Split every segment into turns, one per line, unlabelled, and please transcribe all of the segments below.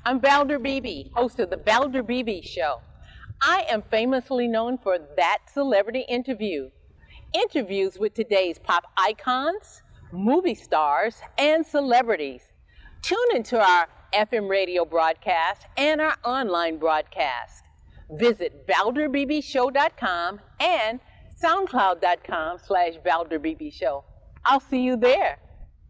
I'm Valder Beebe, host of The Valder Beebe Show. I am famously known for That Celebrity Interview. Interviews with today's pop icons, movie stars, and celebrities. Tune into our FM radio broadcast and our online broadcast. Visit ValderBeebeShow.com and SoundCloud.com/ValderBeebeShow. I'll see you there.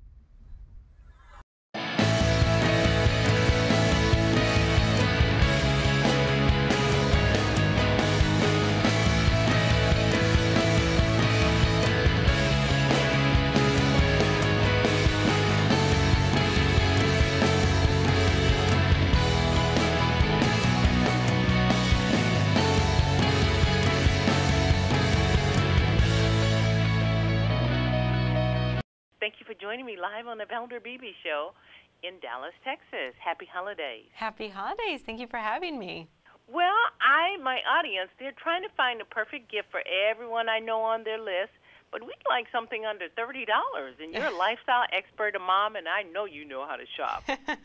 Thank you for joining me live on the Valder Beebe Show in Dallas, Texas. Happy holidays.
Happy holidays. Thank you for having me.
Well, my audience, they're trying to find the perfect gift for everyone I know on their list, but we'd like something under $30. And you're a lifestyle expert, a mom, and I know you know how to shop.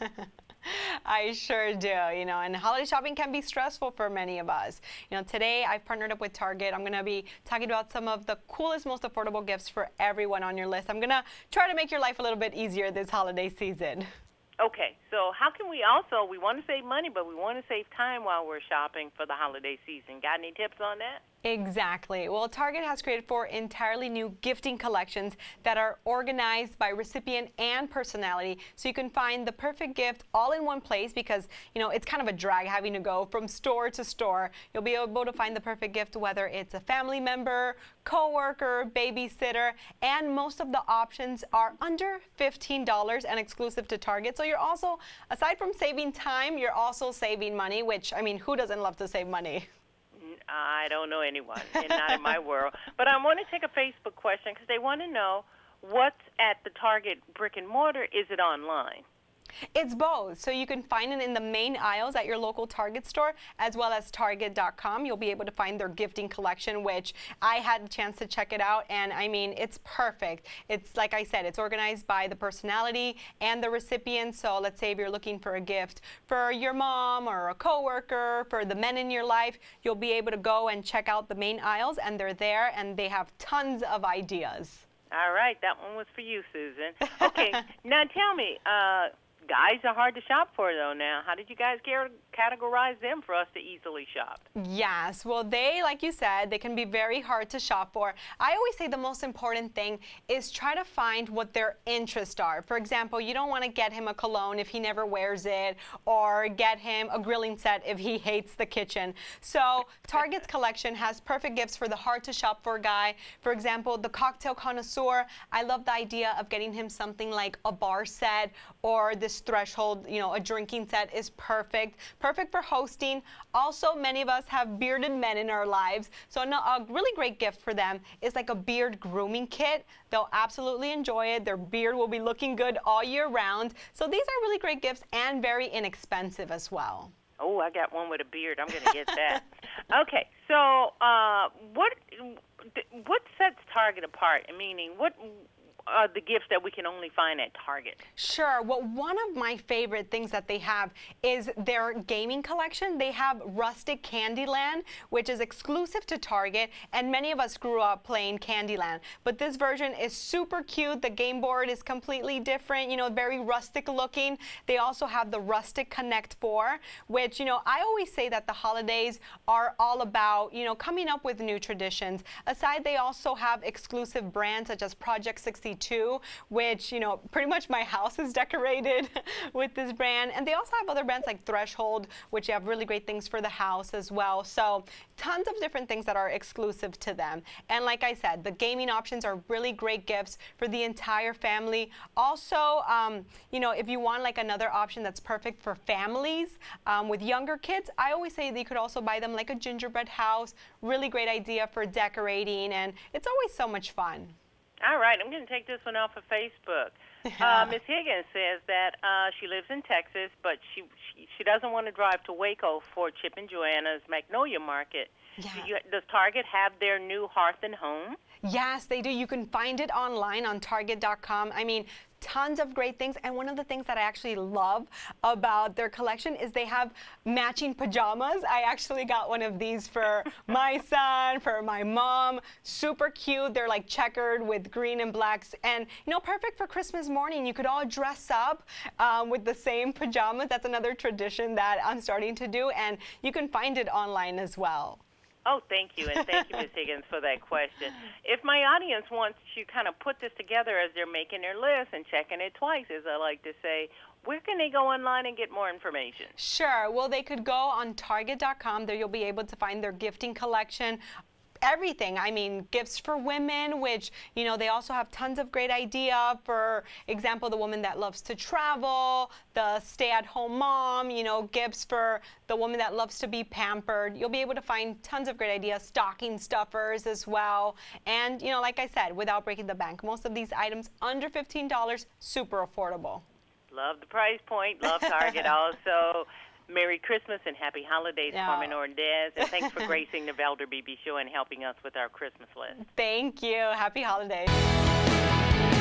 I sure do, and holiday shopping can be stressful for many of us. Today I've partnered up with Target. I'm going to be talking about some of the coolest, most affordable gifts for everyone on your list. I'm going to try to make your life a little bit easier this holiday season.
Okay, so how can we want to save money, but we want to save time while we're shopping for the holiday season. Got any tips on that?
Exactly. Well, Target has created 4 entirely new gifting collections that are organized by recipient and personality, so you can find the perfect gift all in one place because, it's kind of a drag having to go from store to store. You'll be able to find the perfect gift whether it's a family member, coworker, babysitter, and most of the options are under $15 and exclusive to Target. So you're also, aside from saving time, you're also saving money, which, who doesn't love to save money?
I don't know anyone, and not in my world. But I want to take a Facebook question because they want to know what's at the Target brick and mortar. Is it online?
It's both. So you can find it in the main aisles at your local Target store as well as Target.com. You'll be able to find their gifting collection, which I had a chance to check it out. And it's perfect. It's like I said, it's organized by the personality and the recipient. So let's say if you're looking for a gift for your mom or a coworker, for the men in your life, you'll be able to go and check out the main aisles, and they're there and they have tons of ideas.
All right. That one was for you, Susan. Okay. Now tell me, guys are hard to shop for, though, now. How did you guys categorize them for us to easily shop?
Yes. Well, like you said, they can be very hard to shop for. I always say the most important thing is try to find what their interests are. For example, you don't want to get him a cologne if he never wears it, or get him a grilling set if he hates the kitchen. So Target's collection has perfect gifts for the hard to shop for guy. For example, the cocktail connoisseur. I love the idea of getting him something like a bar set or this threshold, a drinking set is perfect. Perfect for hosting. Also, many of us have bearded men in our lives, so a really great gift for them is like a beard grooming kit. They'll absolutely enjoy it. Their beard will be looking good all year round. So these are really great gifts and very inexpensive as well.
Oh, I got one with a beard. I'm going to get that. Okay, so what sets Target apart? Meaning, what the gifts that we can only find at Target?
Sure. Well, one of my favorite things that they have is their gaming collection. They have Rustic Candyland, which is exclusive to Target, and many of us grew up playing Candyland. But this version is super cute. The game board is completely different, very rustic looking. They also have the Rustic Connect 4, which, I always say that the holidays are all about, coming up with new traditions. Aside, they also have exclusive brands such as Project 62, which, pretty much my house is decorated with this brand. And they also have other brands like Threshold, which have really great things for the house as well. So tons of different things that are exclusive to them. And like I said, the gaming options are really great gifts for the entire family. Also, if you want like another option that's perfect for families with younger kids, I always say that you could also buy them like a gingerbread house. Really great idea for decorating, and it's always so much fun.
All right, I'm going to take this one off of Facebook. Ms. Higgins says that she lives in Texas, but she doesn't want to drive to Waco for Chip and Joanna's Magnolia Market. Yeah. Does Target have their new Hearth and Home?
Yes, they do. You can find it online on Target.com. I mean, tons of great things. And one of the things that I actually love about their collection is they have matching pajamas. I actually got one of these for my son, for my mom. Super cute. They're like checkered with green and blacks, and perfect for Christmas morning. You could all dress up with the same pajamas. That's another tradition that I'm starting to do, and you can find it online as well.
Oh, thank you, and thank you, Ms. Higgins, for that question. If my audience wants to kind of put this together as they're making their list and checking it twice, as I like to say, where can they go online and get more information?
Sure. Well, they could go on Target.com. There you'll be able to find their gifting collection. Everything. I mean, gifts for women, which, they also have tons of great idea. For example, the woman that loves to travel, the stay-at-home mom, gifts for the woman that loves to be pampered. You'll be able to find tons of great ideas, stocking stuffers as well. And, like I said, without breaking the bank, most of these items under $15, super affordable.
Love the price point. Love Target also. Merry Christmas and Happy Holidays, Carmen Ordez. And thanks for gracing the Valder Beebe Show and helping us with our Christmas list.
Thank you. Happy holidays.